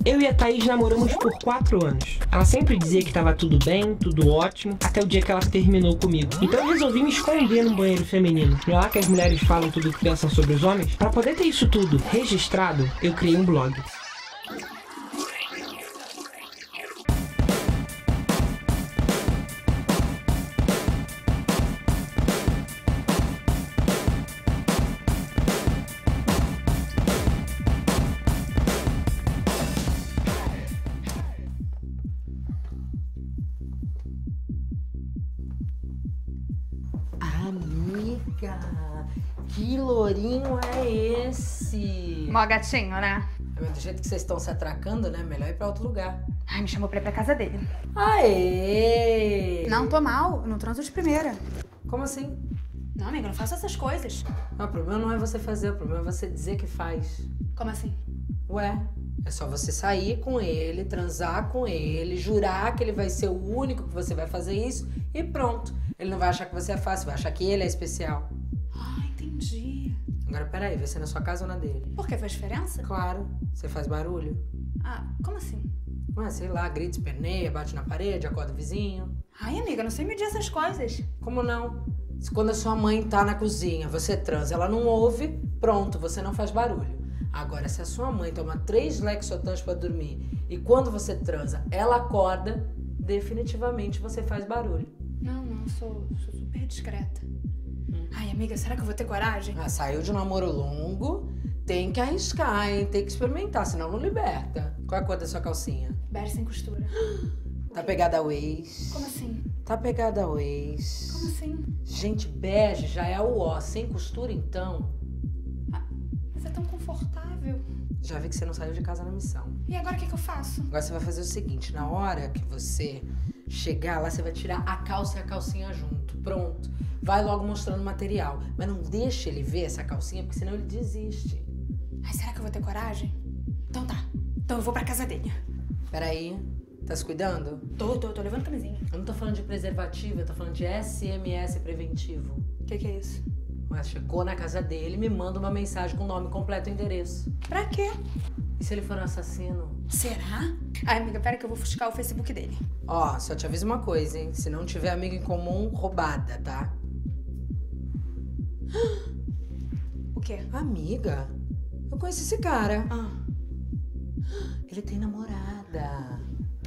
Eu e a Thaís namoramos por 4 anos. Ela sempre dizia que tava tudo bem, tudo ótimo, até o dia que ela terminou comigo. Então eu resolvi me esconder num banheiro feminino. Não é lá que as mulheres falam tudo o que pensam sobre os homens? Para poder ter isso tudo registrado, eu criei um blog. Amiga, que lourinho é esse? Mó gatinho, né? Mas do jeito que vocês estão se atracando, né? Melhor ir pra outro lugar. Ai, me chamou pra ir pra casa dele. Aê! Não tô mal, eu não transo de primeira. Como assim? Não, amiga, eu não faço essas coisas. Não, o problema não é você fazer, o problema é você dizer que faz. Como assim? Ué, é só você sair com ele, transar com ele, jurar que ele vai ser o único que você vai fazer isso e pronto. Ele não vai achar que você é fácil, vai achar que ele é especial. Ah, entendi. Agora, peraí, vai ser na sua casa ou na dele? Por que? Faz diferença? Claro. Você faz barulho? Ah, como assim? Ué, sei lá, grita, esperneia, bate na parede, acorda o vizinho. Ai, amiga, eu não sei medir essas coisas. Como não? Se quando a sua mãe tá na cozinha, você transa, ela não ouve, pronto, você não faz barulho. Agora, se a sua mãe toma 3 Lexotans pra dormir e quando você transa, ela acorda, definitivamente você faz barulho. Não, sou super discreta. Ai, amiga, será que eu vou ter coragem? Ah, saiu de um namoro longo, tem que arriscar, hein? Tem que experimentar, senão não liberta. Qual é a cor da sua calcinha? Bege sem costura. Tá pegada ao ex. Como assim? Tá pegada ao ex. Como assim? Gente, bege já é o ó. Sem costura, então. Ah, mas é tão confortável. Já vi que você não saiu de casa na missão. E agora o que eu faço? Agora você vai fazer o seguinte, na hora que você chegar lá, você vai tirar a calça e a calcinha junto. Pronto. Vai logo mostrando o material. Mas não deixa ele ver essa calcinha, porque senão ele desiste. Ai, será que eu vou ter coragem? Então tá. Então eu vou pra casa dele. Peraí. Tá se cuidando? Tô levando camisinha. Eu não tô falando de preservativo, eu tô falando de SMS preventivo. O que é isso? Ué, chegou na casa dele, me manda uma mensagem com nome completo e endereço. Pra quê? E se ele for um assassino? Será? Ai, amiga, pera que eu vou fuscar o Facebook dele. Ó, só te aviso uma coisa, hein? Se não tiver amigo em comum, roubada, tá? O quê? Amiga, eu conheço esse cara. Ah. Ele tem namorada.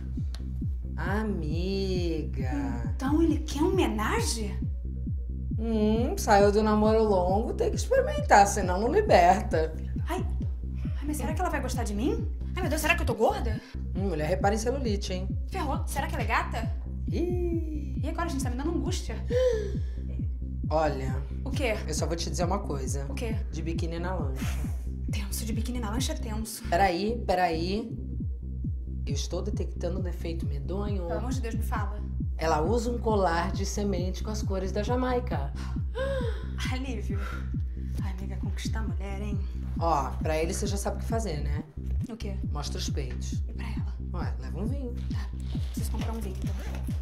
Amiga. Então ele quer homenagem? Saiu do namoro longo, tem que experimentar, senão não liberta. Ai, mas será que ela vai gostar de mim? Ai, meu Deus, será que eu tô gorda? Mulher, repara em celulite, hein? Ferrou. Será que ela é gata? Ih. E agora a gente tá me dando angústia. Olha, O quê? eu só vou te dizer uma coisa. O quê? De biquíni na lancha. Tenso, de biquíni na lancha é tenso. Peraí. Eu estou detectando um defeito medonho. Pelo amor de Deus, me fala. Ela usa um colar de semente com as cores da Jamaica. Alívio. Ai, amiga, conquistar a mulher, hein? Ó, pra ele você já sabe o que fazer, né? O quê? Mostra os peitos. E pra ela? Ué, leva um vinho. Tá, preciso comprar um vinho, então.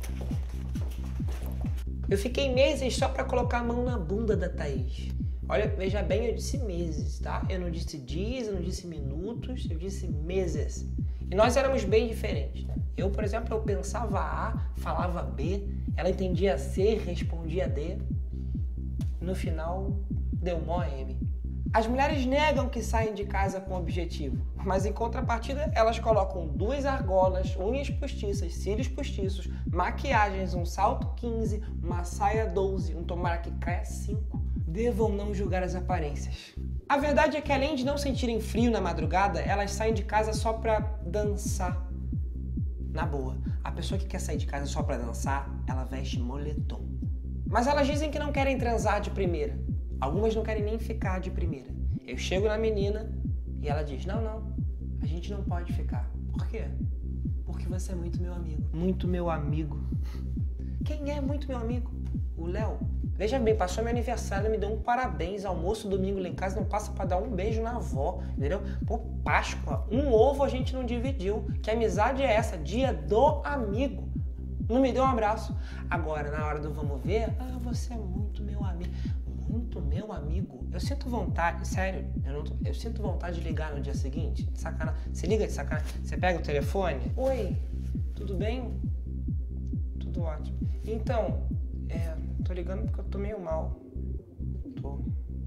Eu fiquei meses só pra colocar a mão na bunda da Thaís. Olha, veja bem, eu disse meses, tá? Eu não disse dias, eu não disse minutos, eu disse meses. E nós éramos bem diferentes, né? Eu, por exemplo, eu pensava A, falava B, ela entendia C, respondia D. No final, deu mó M. As mulheres negam que saem de casa com objetivo, mas em contrapartida, elas colocam 2 argolas, unhas postiças, cílios postiços, maquiagens, um salto 15, uma saia 12, um tomara que caia 5. Devam não julgar as aparências. A verdade é que além de não sentirem frio na madrugada, elas saem de casa só pra dançar. Na boa, a pessoa que quer sair de casa só pra dançar, ela veste moletom. Mas elas dizem que não querem transar de primeira. Algumas não querem nem ficar de primeira. Eu chego na menina e ela diz, não, a gente não pode ficar. Por quê? Porque você é muito meu amigo. Muito meu amigo. Quem é muito meu amigo? O Léo. Veja bem, passou meu aniversário, ela me deu um parabéns, almoço domingo lá em casa, não passa pra dar um beijo na avó, entendeu? Pô, Páscoa, um ovo a gente não dividiu. Que amizade é essa? Dia do amigo. Não me deu um abraço. Agora, na hora do vamos ver, você é muito meu amigo. Muito enquanto meu amigo, eu sinto vontade, sério, eu sinto vontade de ligar no dia seguinte, de sacanagem. Você liga de sacanagem, você pega o telefone, oi, tudo bem? Tudo ótimo. Então, tô ligando porque eu tô meio mal. Tô.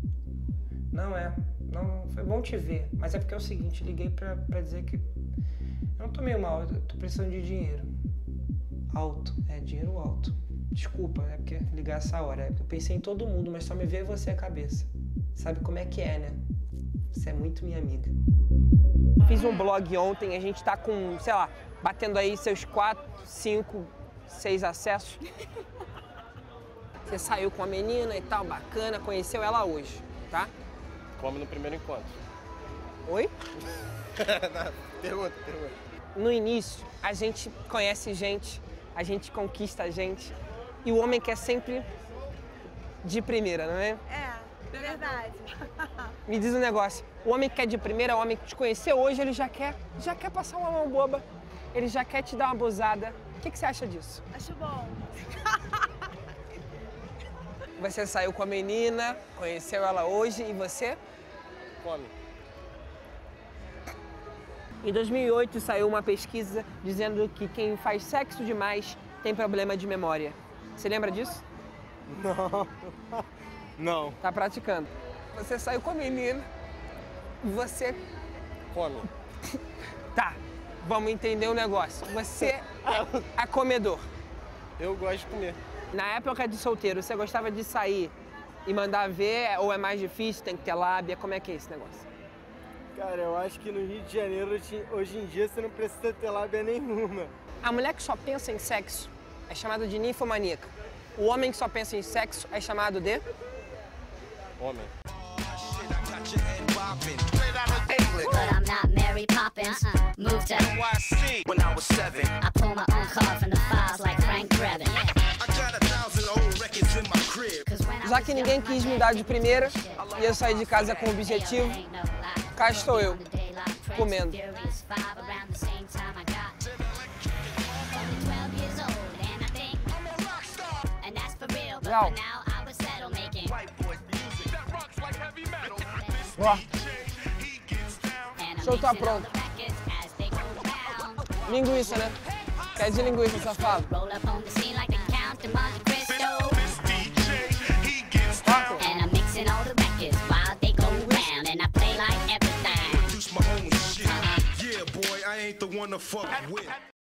Não, foi bom te ver, mas é porque é o seguinte, liguei pra dizer que eu não tô meio mal, eu tô precisando de dinheiro. Alto, dinheiro alto. Desculpa, é porque ligar essa hora, é porque eu pensei em todo mundo, mas só me veio você a cabeça. Sabe como é que é, né? Você é muito minha amiga. Fiz um blog ontem, a gente tá com, sei lá, batendo aí seus 4, 5, 6 acessos. Você saiu com a menina e tal, bacana, conheceu ela hoje, tá? Come no primeiro encontro. Oi? Pergunta. No início, a gente conhece gente, a gente conquista gente, e o homem quer sempre de primeira, não é? É, verdade. Me diz um negócio, o homem que quer de primeira, o homem que te conheceu hoje, ele já quer passar uma mão boba, ele já quer te dar uma abusada. O que você acha disso? Acho bom. Você saiu com a menina, conheceu ela hoje e você? Come. Em 2008 saiu uma pesquisa dizendo que quem faz sexo demais tem problema de memória. Você lembra disso? Não. Tá praticando. Você saiu com a menina e você... Come. Tá, vamos entender o negócio. Você é comedor. Eu gosto de comer. Na época de solteiro, você gostava de sair e mandar ver ou é mais difícil, tem que ter lábia? Como é que é esse negócio? Cara, eu acho que no Rio de Janeiro, hoje em dia, você não precisa ter lábia nenhuma. A mulher que só pensa em sexo é chamada de ninfomaníaca. O homem que só pensa em sexo é chamado de... Homem. But I'm not Mary Poppins. Moved to NYC when I was 7. I pull my own card from the files like Frank Drebin. I got 1,000 old records in my crib. Já que ninguém quis me dar de primeira e eu saí de casa com o objetivo, cá estou eu, comendo. Legal. Ó, o show tá pronto. Linguiça, né? Quer de linguiça, safado? And I'm mixing all the records while they go round, and I play like everything. Produce my own shit. Yeah, boy, I ain't the one to fuck with.